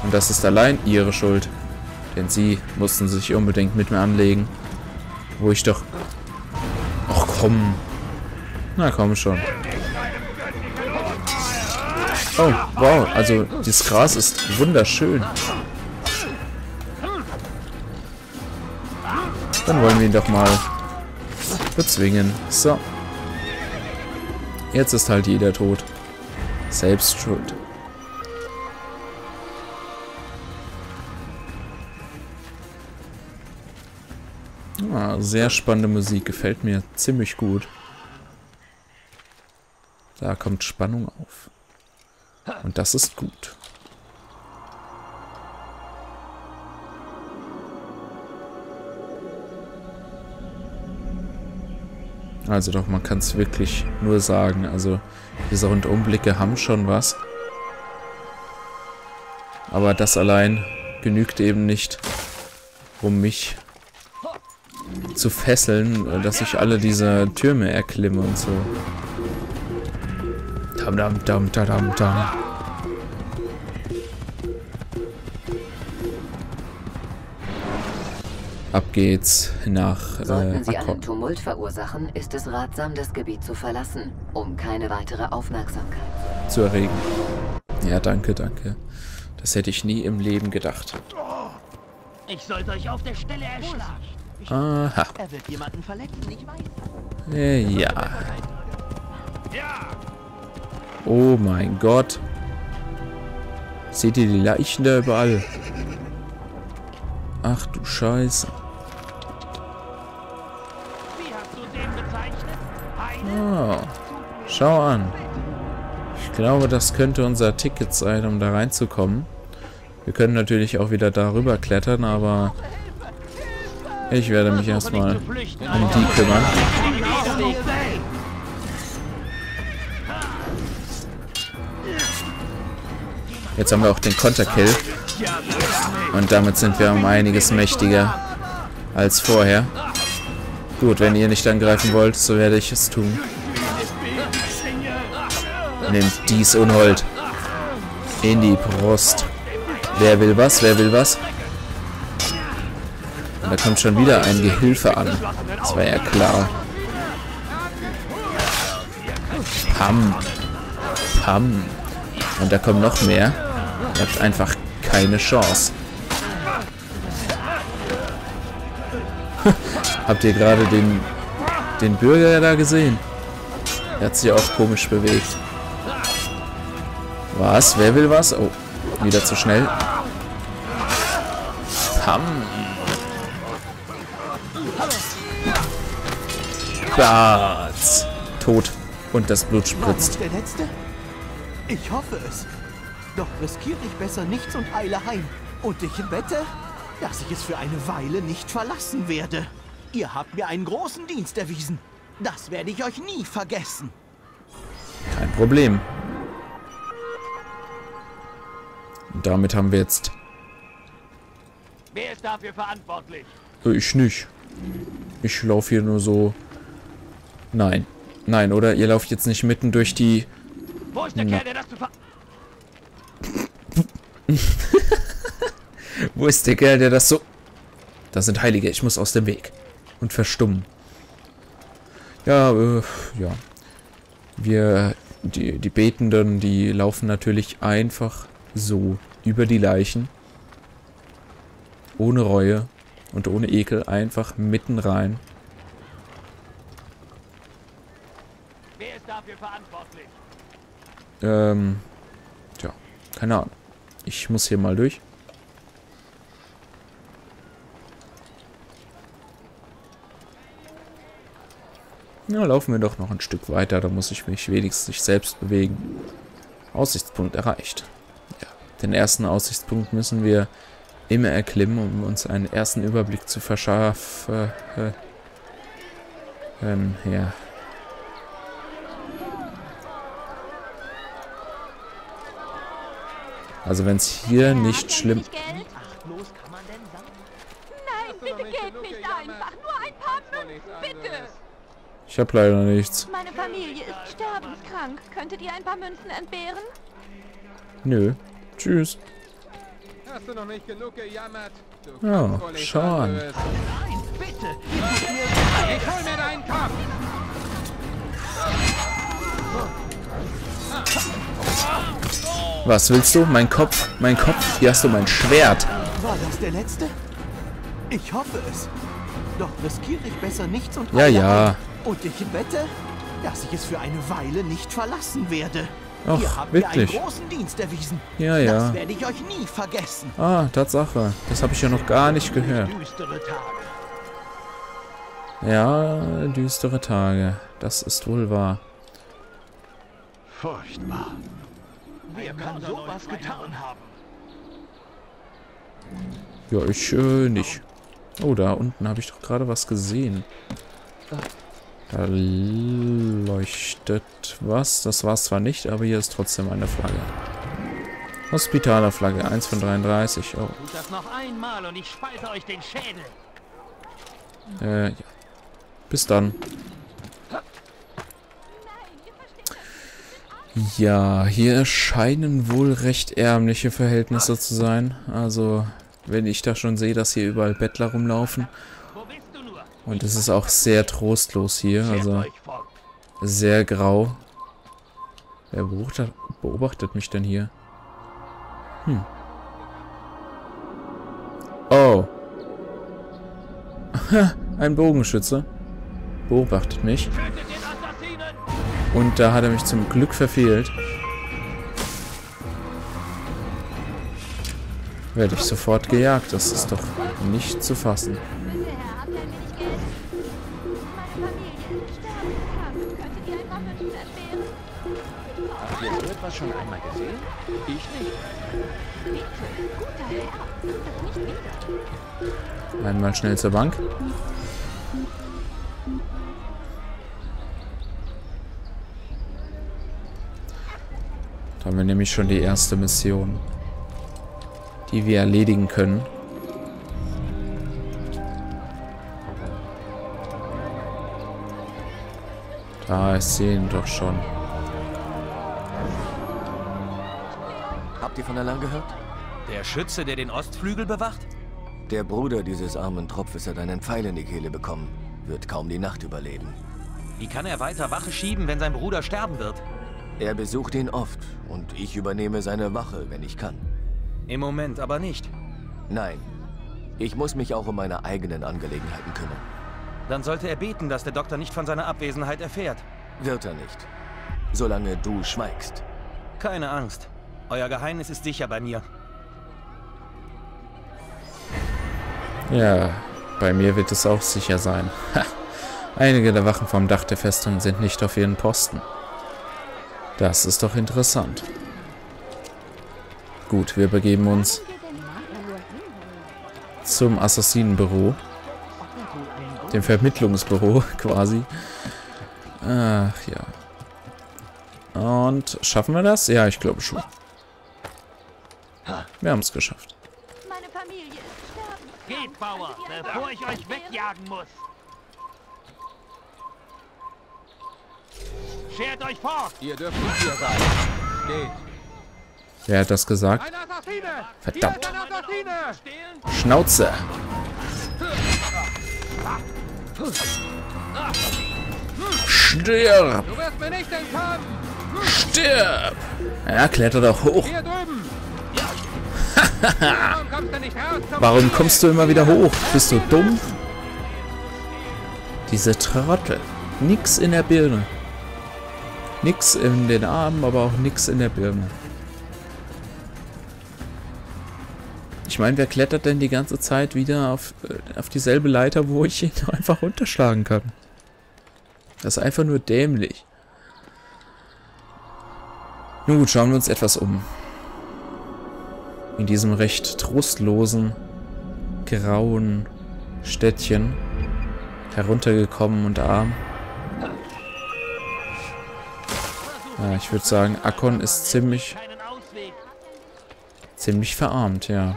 Und das ist allein ihre Schuld. Denn sie mussten sich unbedingt mit mir anlegen. Wo ich doch... Ach komm. Na komm schon. Oh, wow. Also das Gras ist wunderschön. Dann wollen wir ihn doch mal bezwingen. So. Jetzt ist halt jeder tot. Selbst schuld. Ah, sehr spannende Musik. Gefällt mir ziemlich gut. Da kommt Spannung auf. Und das ist gut. Also doch, man kann es wirklich nur sagen. Also diese Rundumblicke haben schon was. Aber das allein genügt eben nicht, um mich zu fesseln, dass ich alle diese Türme erklimme und so. Dam, dam, dam, dam, dam. Ab geht's nach Sollten Sie Akkord. einen Tumult verursachen, ist es ratsam, das Gebiet zu verlassen, um keine weitere Aufmerksamkeit zu erregen. Ja, danke, danke. Das hätte ich nie im Leben gedacht. Ich sollte euch auf der Stelle erschlagen. Aha. Er wird jemanden verletzen, ich weiß. Ja. Oh mein Gott. Seht ihr die Leichen da überall? Ach du Scheiße. Wie hast du den bezeichnet? Oh, schau an. Ich glaube, das könnte unser Ticket sein, um da reinzukommen. Wir können natürlich auch wieder darüber klettern, aber ich werde mich erstmal um die kümmern. Jetzt haben wir auch den Konterkill. Und damit sind wir um einiges mächtiger als vorher. Gut, wenn ihr nicht angreifen wollt, so werde ich es tun. Nehmt dies Unhold in die Brust. Wer will was? Wer will was? Und da kommt schon wieder ein Gehilfe an. Das war ja klar. Pam. Pam. Und da kommen noch mehr. Ihr habt einfach keine Chance. Habt ihr gerade den Bürger da gesehen? Er hat sich auch komisch bewegt. Was? Wer will was? Oh, wieder zu schnell. Pam. Batz. Tot. Und das Blut spritzt. Der letzte? Ich hoffe es. Doch riskiere ich besser nichts und eile heim. Und ich wette, dass ich es für eine Weile nicht verlassen werde. Ihr habt mir einen großen Dienst erwiesen. Das werde ich euch nie vergessen. Kein Problem. Und damit haben wir jetzt... Wer ist dafür verantwortlich? Ich nicht. Ich laufe hier nur so... Nein. Nein, oder? Ihr lauft jetzt nicht mitten durch die... Wo ist der Kerl, der das Wo ist der Kerl, der das so... Das sind Heilige, ich muss aus dem Weg. Und verstummen. Ja, ja. Die Betenden, die laufen natürlich einfach so über die Leichen. Ohne Reue und ohne Ekel. Einfach mitten rein. Wer ist dafür verantwortlich? Tja, keine Ahnung. Ich muss hier mal durch. Ja, laufen wir doch noch ein Stück weiter. Da muss ich mich wenigstens nicht selbst bewegen. Aussichtspunkt erreicht. Ja, den ersten Aussichtspunkt müssen wir immer erklimmen, um uns einen ersten Überblick zu verschaffen. Ja. Also wenn es hier nicht schlimm... Achtlos kann man denn sein? Nein, bitte geht nicht einfach. Nur ein paar Münzen, bitte. Ich habe leider nichts. Meine Familie ist sterbenskrank. Könntet ihr ein paar Münzen entbehren? Nö. Tschüss. Hast du noch nicht genug gejammert? Oh, schau an. Nein, bitte! Ich hol mir deinen Kopf! Was willst du? Mein Kopf? Mein Kopf? Hier hast du mein Schwert. War das der letzte? Ich hoffe es. Doch riskiere ich besser nichts und Ja, ja. Und ich wette, dass ich es für eine Weile nicht verlassen werde. Ach, Ihr habt wirklich? mir einen großen Dienst erwiesen. Ja, ja. Das werde ich euch nie vergessen. Ah, Tatsache. Das habe ich ja noch gar nicht gehört. Düstere Tage. Ja, düstere Tage. Das ist wohl wahr. Furchtbar. Wer kann sowas getan haben? Ja, ich nicht. Oh, da unten habe ich doch gerade was gesehen. Da leuchtet was. Das war es zwar nicht, aber hier ist trotzdem eine Flagge. Hospitalerflagge, 1 von 33. Oh. Tut das noch einmal und ich spalte euch den Schädel. Ja. Bis dann. Ja, hier scheinen wohl recht ärmliche Verhältnisse zu sein. Also, wenn ich da schon sehe, dass hier überall Bettler rumlaufen. Wo bist du nur? Und es ist auch sehr trostlos hier. Schert Also, euch fort. sehr grau. Wer beobachtet mich denn hier? Oh. Ein Bogenschütze. Beobachtet mich. Tötet den Assassinen! Und da hat er mich zum Glück verfehlt. Werde ich sofort gejagt. Das ist doch nicht zu fassen. Bitte, Herr, habt ihr ein wenig Geld? Meine Familie ist sterbenskrank. Könntet ihr ein paar Münzen entbehren? Habt ihr so etwas schon einmal gesehen? Ich nicht. Bitte, guter Herr, das nicht wieder. Einmal schnell zur Bank. Da haben wir nämlich schon die erste Mission, die wir erledigen können. Da ist sie doch schon. Habt ihr von Alarm gehört? Der Schütze, der den Ostflügel bewacht? Der Bruder dieses armen Tropfes hat einen Pfeil in die Kehle bekommen. Wird kaum die Nacht überleben. Wie kann er weiter Wache schieben, wenn sein Bruder sterben wird? Er besucht ihn oft und ich übernehme seine Wache, wenn ich kann. Im Moment aber nicht. Nein, ich muss mich auch um meine eigenen Angelegenheiten kümmern. Dann sollte er beten, dass der Doktor nicht von seiner Abwesenheit erfährt. Wird er nicht. Solange du schweigst. Keine Angst. Euer Geheimnis ist sicher bei mir. Ja, bei mir wird es auch sicher sein. Ha. Einige der Wachen vom Dach der Festung sind nicht auf ihren Posten. Das ist doch interessant. Gut, wir begeben uns zum Assassinenbüro. Dem Vermittlungsbüro quasi. Ach ja. Und schaffen wir das? Ja, ich glaube schon. Wir haben es geschafft. Meine Familie ist sterbenskrank. Geht, Bauer, bevor ich euch wegjagen muss. Schert euch fort! Ihr dürft nicht hier sein. Geht. Wer hat das gesagt? Ein Assassine! Verdammt. Hier ist ein Assassine! Schnauze! Stirb! Du wirst mir nicht entkommen! Stirb! Ja, kletter doch hoch. Hier drüben! Warum kommst du nicht raus? Warum kommst du immer wieder hoch? Bist du dumm? Diese Trottel. Nix in der Birne. Nix in den Armen, aber auch nix in der Birne. Ich meine, wer klettert denn die ganze Zeit wieder auf dieselbe Leiter, wo ich ihn einfach runterschlagen kann? Das ist einfach nur dämlich. Nun gut, schauen wir uns etwas um. In diesem recht trostlosen, grauen Städtchen. Heruntergekommen und arm. Ja, ich würde sagen, Akkon ist ziemlich verarmt, ja.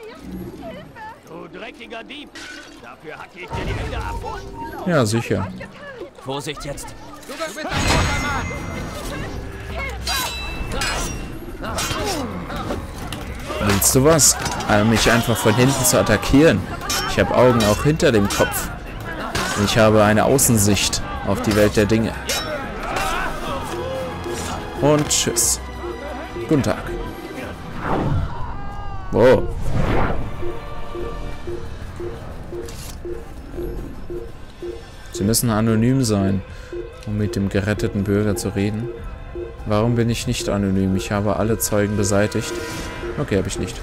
Du dreckiger Dieb! Dafür hacke ich dir die Hände ab! Ja, sicher. Vorsicht jetzt! Du bist ein guter Mann! Willst du was? Mich einfach von hinten zu attackieren. Ich habe Augen auch hinter dem Kopf. Ich habe eine Außensicht auf die Welt der Dinge. Und tschüss. Guten Tag. Wow. Sie müssen anonym sein, um mit dem geretteten Bürger zu reden. Warum bin ich nicht anonym? Ich habe alle Zeugen beseitigt. Okay, habe ich nicht.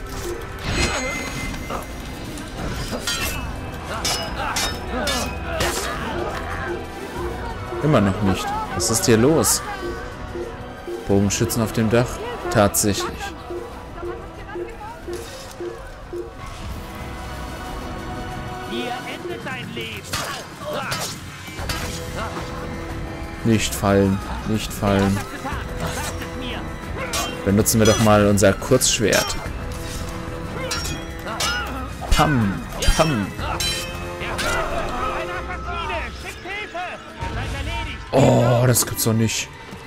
Immer noch nicht. Was ist hier los? Bogenschützen auf dem Dach? Tatsächlich. Hier endet dein Leben. Nicht fallen. Nicht fallen. Was getan? Sagt es mir. Benutzen wir doch mal unser Kurzschwert. Pam. Pam. Eine Assassine. Schickt Hilfe. Seid erledigt. Oh, das gibt's doch nicht.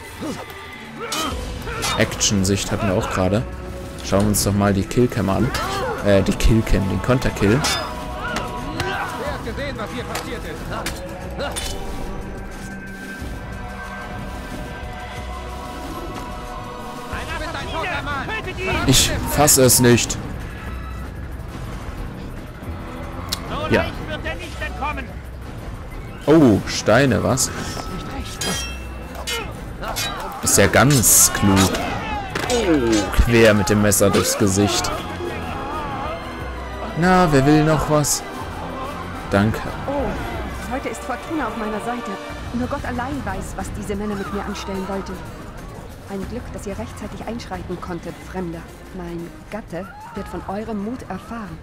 Action-Sicht hatten wir auch gerade. Schauen wir uns doch mal die Killcam an. Die Killcam, den Konterkill. Wer hat gesehen, was hier passiert ist? Du bist ein toter Mann. Tötet ihn. Ich fasse es nicht. So Ja. leicht wird er nicht entkommen. Oh, Steine, was? Ist ja ganz klug. Oh, quer mit dem Messer durchs Gesicht. Na, wer will noch was? Danke. Oh, heute ist Fortuna auf meiner Seite. Nur Gott allein weiß, was diese Männer mit mir anstellen wollten. Ein Glück, dass ihr rechtzeitig einschreiten konntet, Fremder. Mein Gatte wird von eurem Mut erfahren.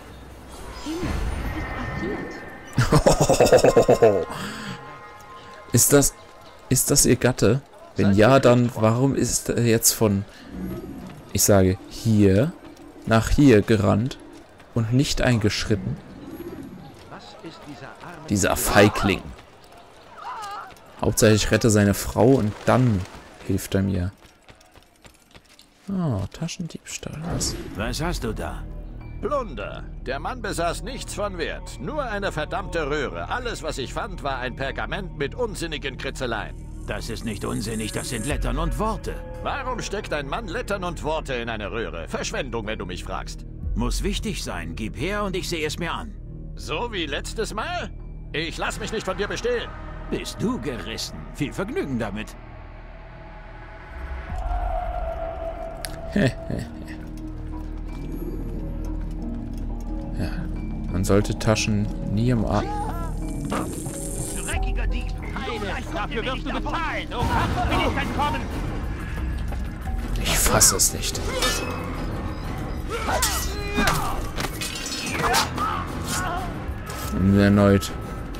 Ist das ihr Gatte? Wenn ja, dann warum ist er jetzt von, ich sage, hier nach hier gerannt und nicht eingeschritten? Dieser Feigling. Hauptsache ich rette seine Frau und dann hilft er mir. Oh, Taschendiebstahl. Was hast du da? Plunder. Der Mann besaß nichts von Wert. Nur eine verdammte Röhre. Alles, was ich fand, war ein Pergament mit unsinnigen Kritzeleien. Das ist nicht unsinnig, das sind Lettern und Worte. Warum steckt ein Mann Lettern und Worte in eine Röhre? Verschwendung, wenn du mich fragst. Muss wichtig sein. Gib her und ich sehe es mir an. So wie letztes Mal? Ich lass mich nicht von dir bestehlen. Bist du gerissen? Viel Vergnügen damit. Ja, man sollte Taschen nie im Arm. Dreckiger Dieb. Dafür wirst du bezahlen. Oh Gott, will ich entkommen. Ich fasse es nicht. Und erneut.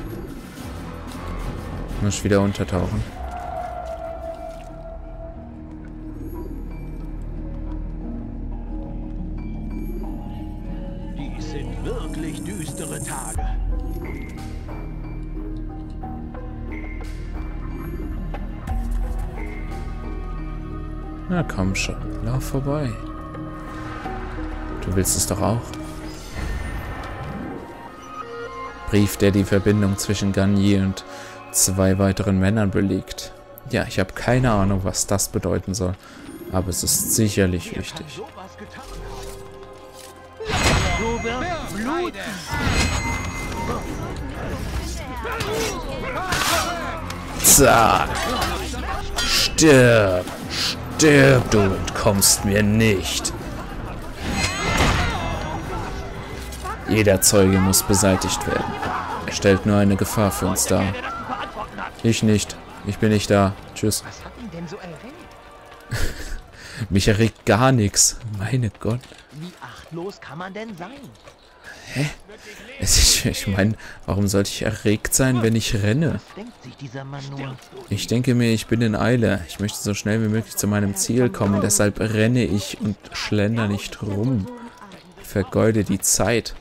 Muss wieder untertauchen. Dies sind wirklich düstere Tage. Na komm schon, lauf vorbei. Du willst es doch auch. Brief, der die Verbindung zwischen Garnier und 2 weiteren Männern belegt. Ja, ich habe keine Ahnung, was das bedeuten soll. Aber es ist sicherlich wichtig. Du wirst bluten. Zack. Stirb. Stirb, du entkommst mir nicht. Jeder Zeuge muss beseitigt werden. Er stellt nur eine Gefahr für uns dar. Ich nicht. Ich bin nicht da. Tschüss. Was hat ihn denn so erregt? Mich erregt gar nichts. Meine Gott. Wie achtlos kann man denn sein? Hä? Ich meine, warum sollte ich erregt sein, wenn ich renne? Denkt sich dieser Mann nur? Ich denke mir, ich bin in Eile. Ich möchte so schnell wie möglich zu meinem Ziel kommen. Deshalb renne ich und schlender nicht rum. Vergeude die Zeit.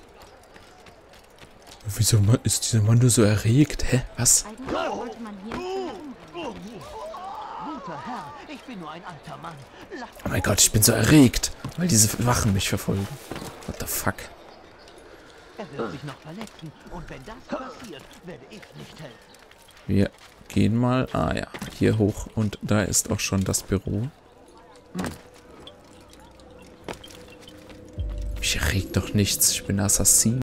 Wieso ist dieser Mann nur so erregt? Hä? Was? Eigentlich wollte man hier nicht Guter Herr, ich bin nur ein alter Mann. Oh mein Gott, ich bin so erregt, weil diese Wachen mich verfolgen. What the fuck? Er wird sich noch verletzen. Und wenn das passiert, werde ich nicht helfen. Wir gehen mal... Ah ja, hier hoch. Und da ist auch schon das Büro. Mich erregt doch nichts. Ich bin Assassin.